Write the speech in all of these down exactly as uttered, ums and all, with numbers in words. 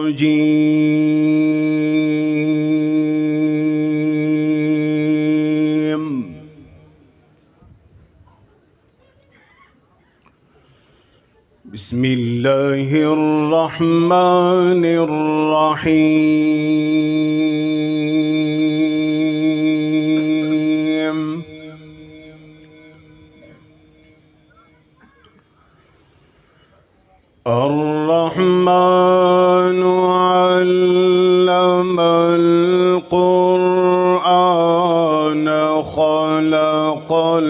الرجيم. بسم الله الرحمن الرحيم. الرحمن علم القرآن خلق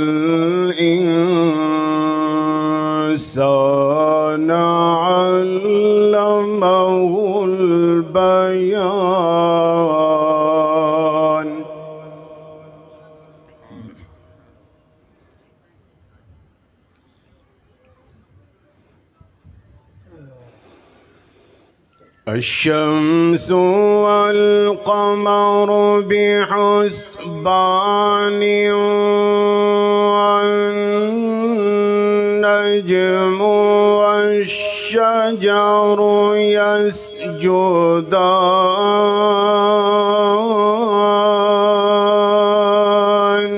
الإنسان علمه البيان. الشمس والقمر بحسبان والنجم والشجر يسجدان.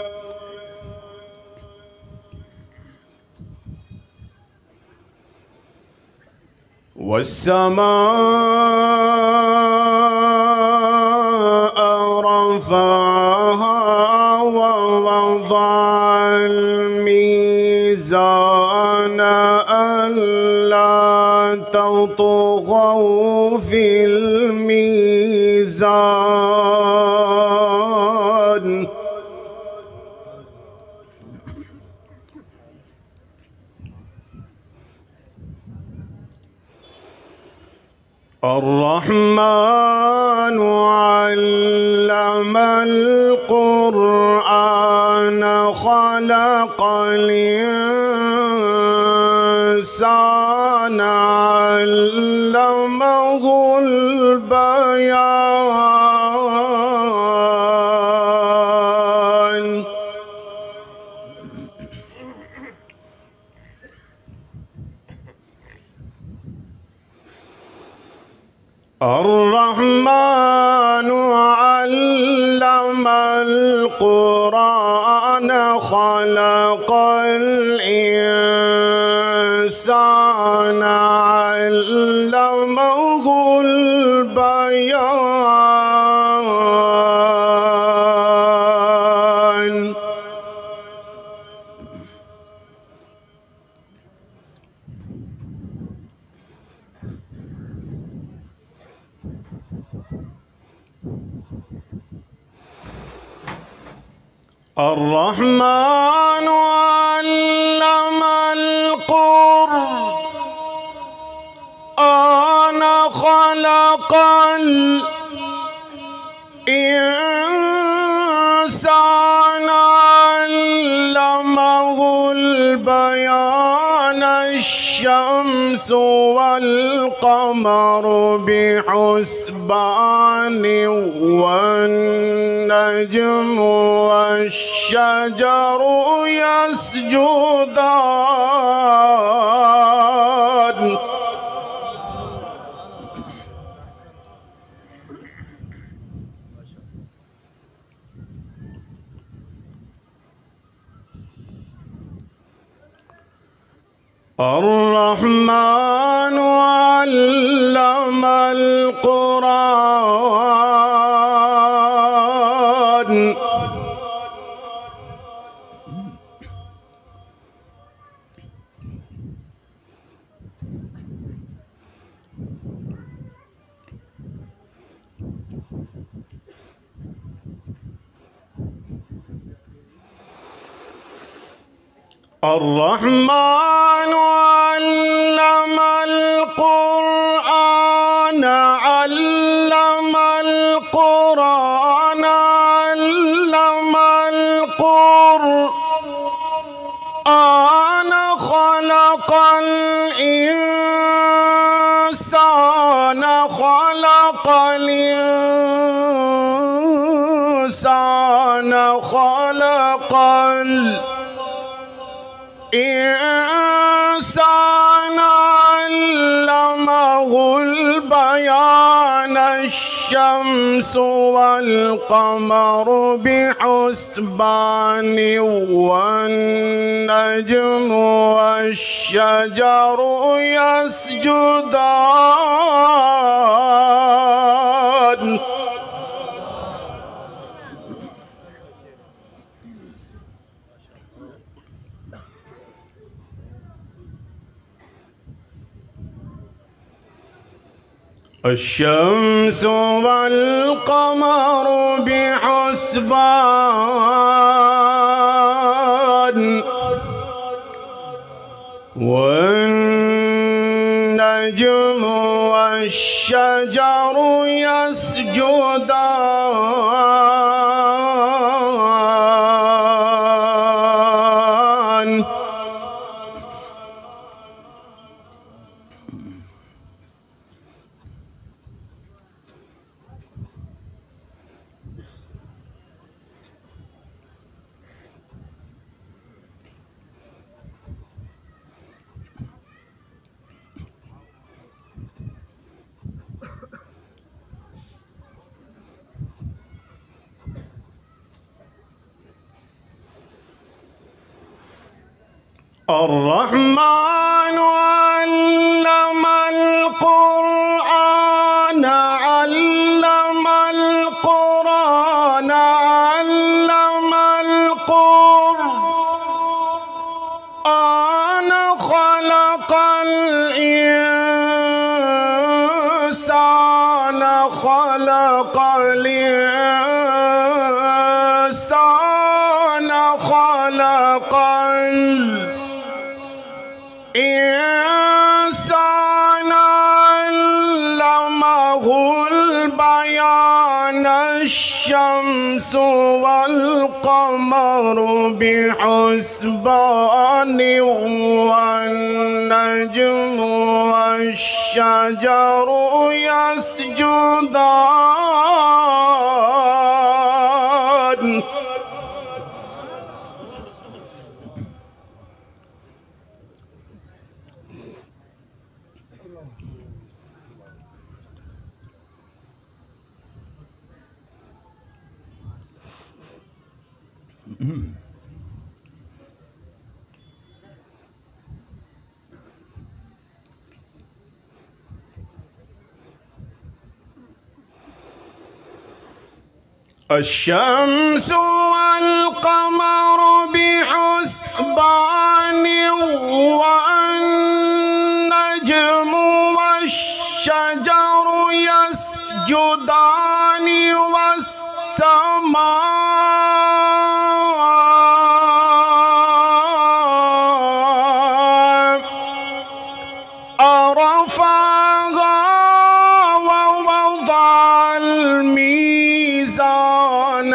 والسماء رفعها ووضع الميزان ألا تطغوا في الميزان. الرحمن علم القرآن خلق الإنسان علمه البيان. الرحمن علم القرآن خلق الإنسان علمه البيان. الرحمن علم القرآن خلق الإنسان علمه البيان. الشمس والقمر بحسبان والنجم والشجر يسجدان. الرحمن علم القرآن الرحمن علم القرآن علم القرآن علم القرآن خلق الإنسان خلق الإنسان خلق الإنسان علمه البيان. البيان الشمس والقمر بحسبان والنجم والشجر يسجدان الشمس والقمر بحسبان والنجم والشجر يسجدان الرحمن علم القرآن علم القرآن علم القرآن خلق الإنسان خلق الإنسان خلق الإنسان علمه البيان الشمس والقمر بحسبان والنجم والشجر يسجدان الشمس والقمر بحسبان والنجم والشجر يسجدان والسماء رفعها ووضع الميزان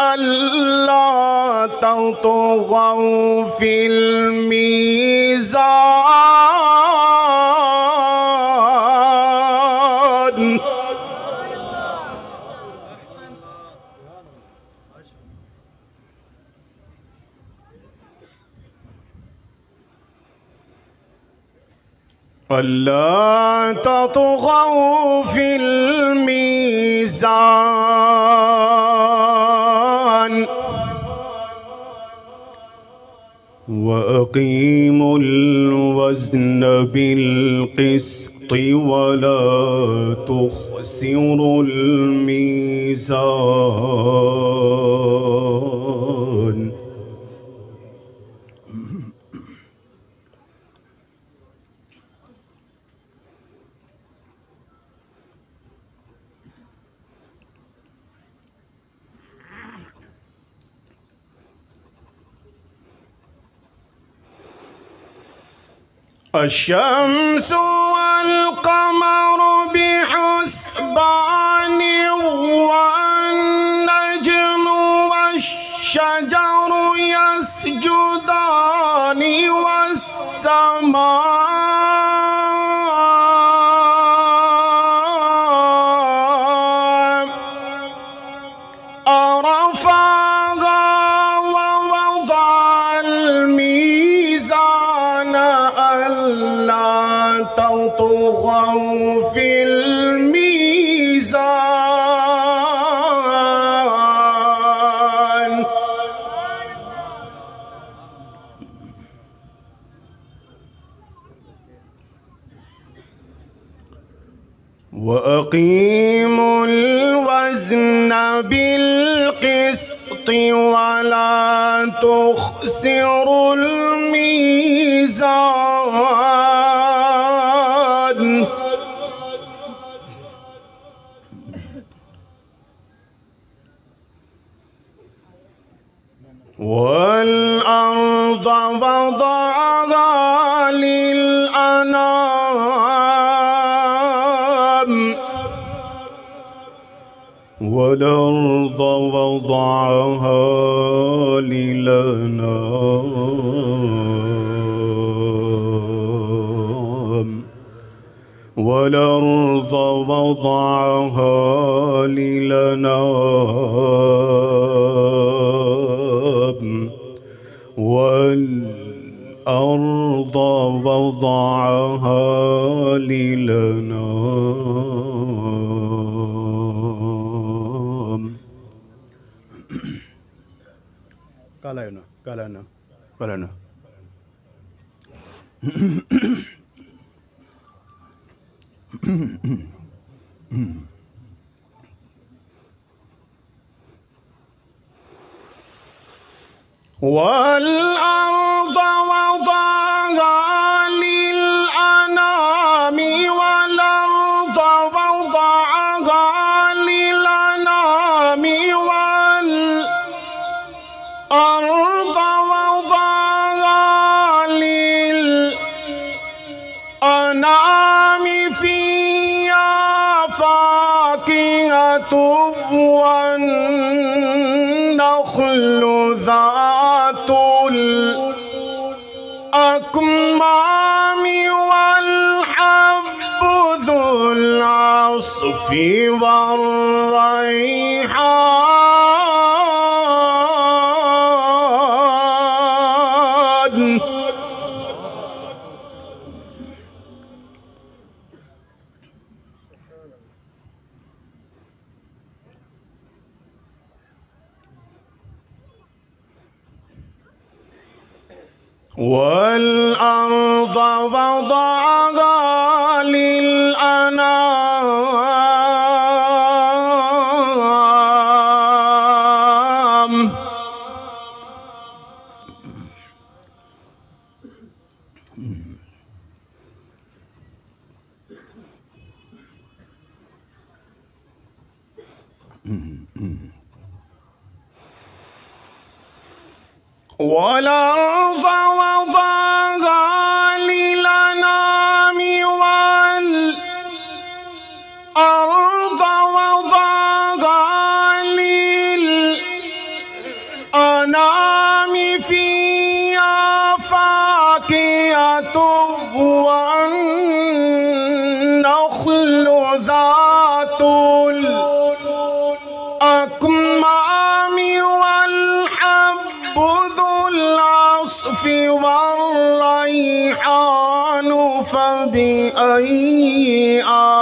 ألا تطغوا في الميزان ألا تطغوا في الميزان وأقيموا الوزن بالقسط ولا تخسروا الميزان الشمس والقمر بحسبان والنجم والشجر يسجدان والسماء رفعها ووضع الميزان ألا تطغوا وأقيموا الوزن بالقسط ولا تخسروا الميزان والأرض وضعها للأنام والأرض وضعها للأنام والأرض وضعها للأنام والأرض وضعها للأنام. قال أنا قال أنا قال أنا والأرض وضعها للأنام والأرض وضعها للأنام والأرض وضعها للأنام فيها فاكهة والنخل ذات الأكمام والحب ذو العصف والريحان والأرض وضعها للأنام والأرض وضعها للأنام والأرض وضعها للأنام فيها فاكهة والنخل ذات الأكمام والحب ذو العصف والريحان فبأي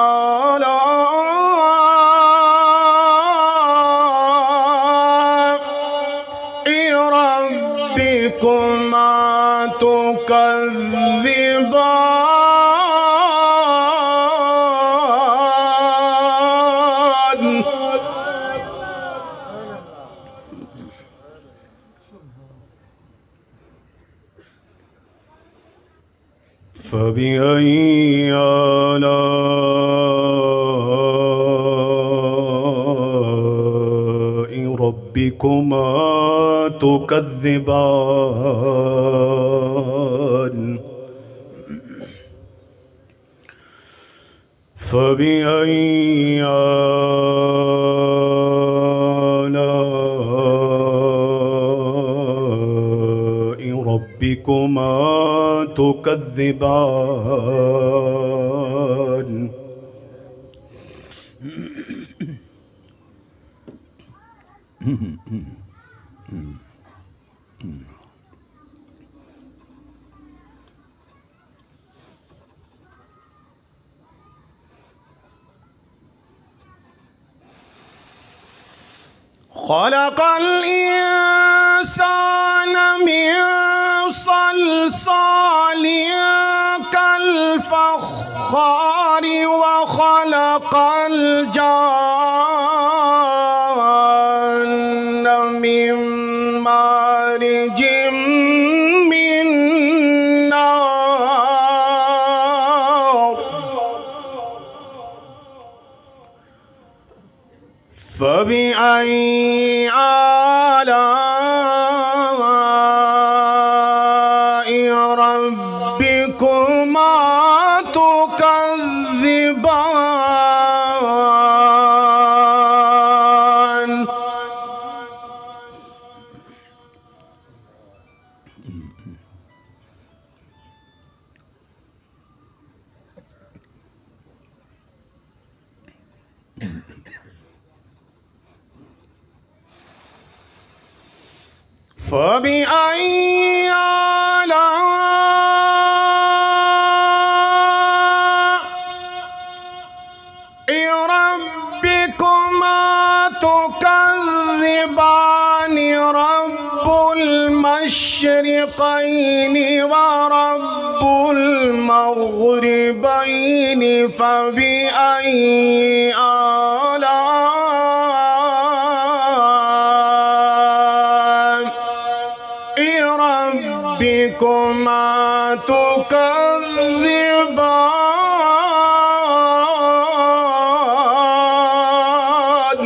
آلاء ربكما تكذبان فبأي آلاء ربكما تكذبان فبأي آلاء ربكما تكذبان خلق الإنسان من صلصال كالفخار وخلق الجن من مارج من نار فبأي آلاء ربكما تكذبان فبأي آلاء ربكما تكذبان رب المشرقين ورب المغربين فبأي ربكما تكذبان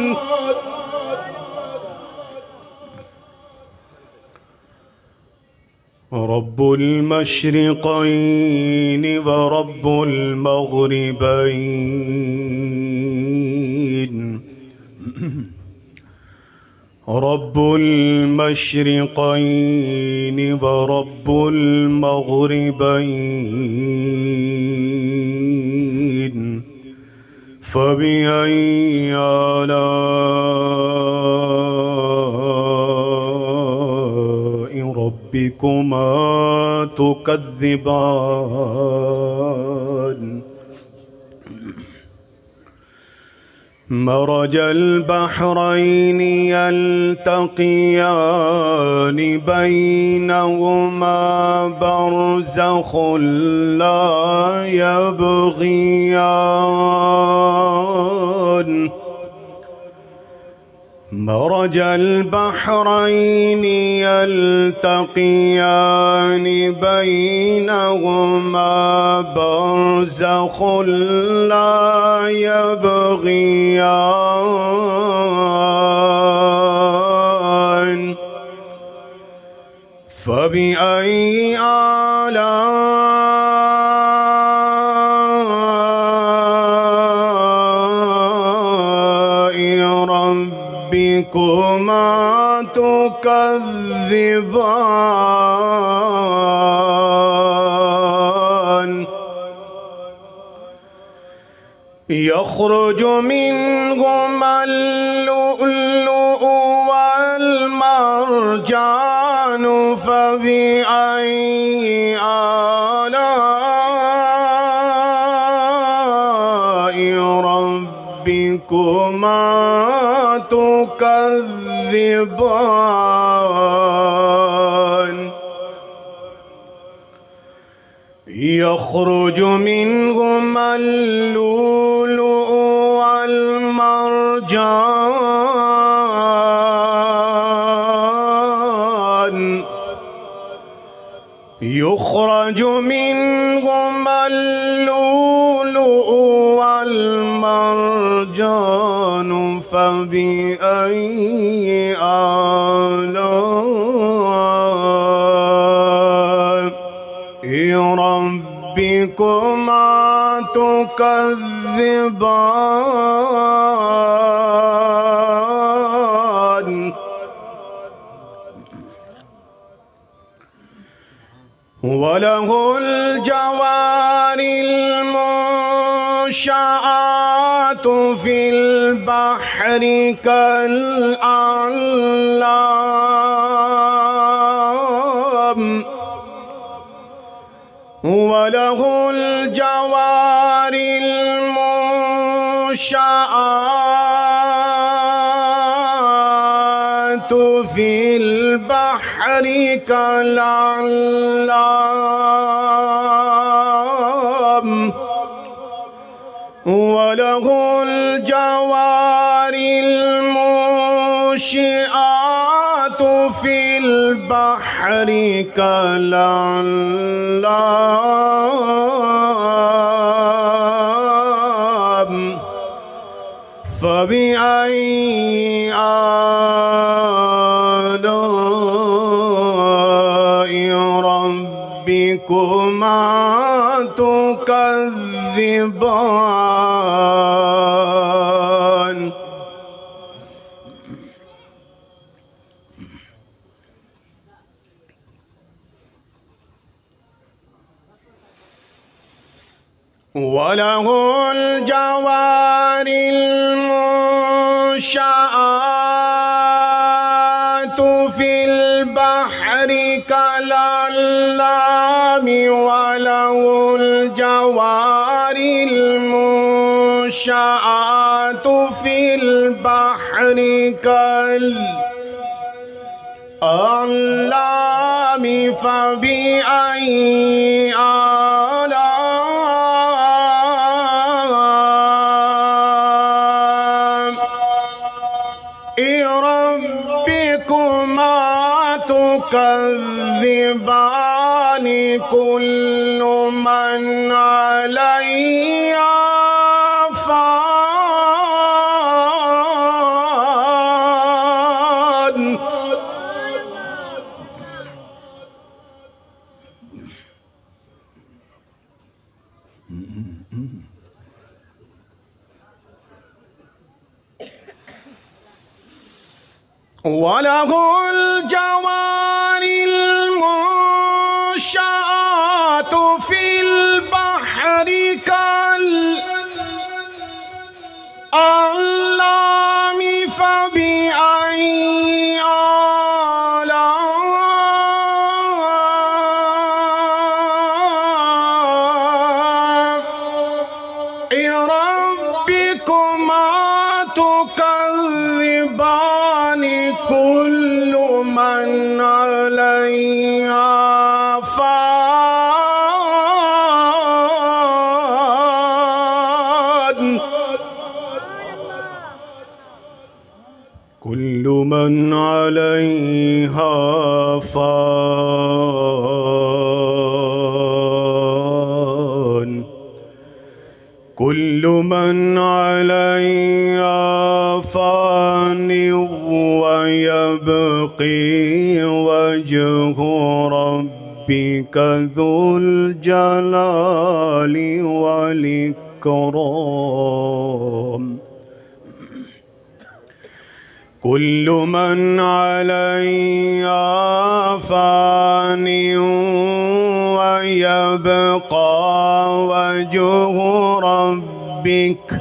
رب المشرقين ورب المغربين رب المشرقين ورب المغربين فبأي آلاء ربكما تكذبان مرج البحرين يلتقيان بينهما برزخ لا يبغيان مرج البحرين يلتقيان بينهما برزخ لا يبغيان فبأي آلاء ربكما تكذبان يخرج منهما اللؤلؤ والمرجان فبأي آلاء ربكما تكذبان يخرج منهما اللؤلؤ والمرجان يخرج منهما اللؤلؤ والمرجان فبأي آلاء ربكما تكذبان وله الجوار المنشآت في البحر كالأعلام وله الجوار المنشآت في البحر كالأعلام وله الجوار المنشآت في البحر كالأعلام فبأي آلاء ربكما تكذبان وله الجوار المنشآت في البحر كالأعلام وله الجوار المنشآت في البحر كالأعلام فبأي ربكما تكذبان كل من عليها فان وله الجوار المنشآت في البحر كالأعلام فبأي آلاء ربكما تكذبان كل من عليها فان كل من عليها فان كل من عليها فان ويبقي وجه ربك ذو الجلال والإكرام كل من عليها فان ويبقى وجه ربك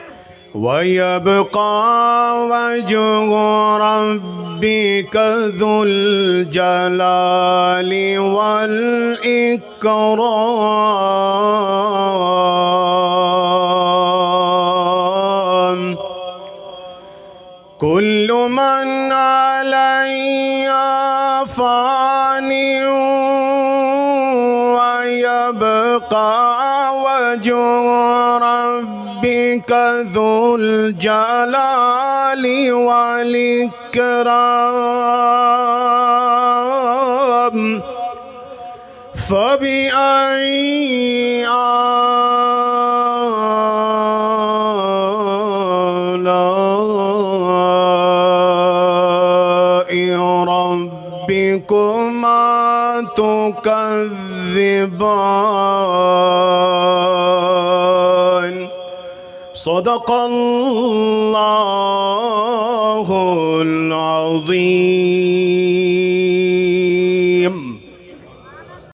ويبقى وجه ربك ذو الجلال والإكرام كل من عليها فان ويبقى وجه ربك ذو الجلال والإكرام فبأي آلاء ربكما تكذبان صدق الله العظيم.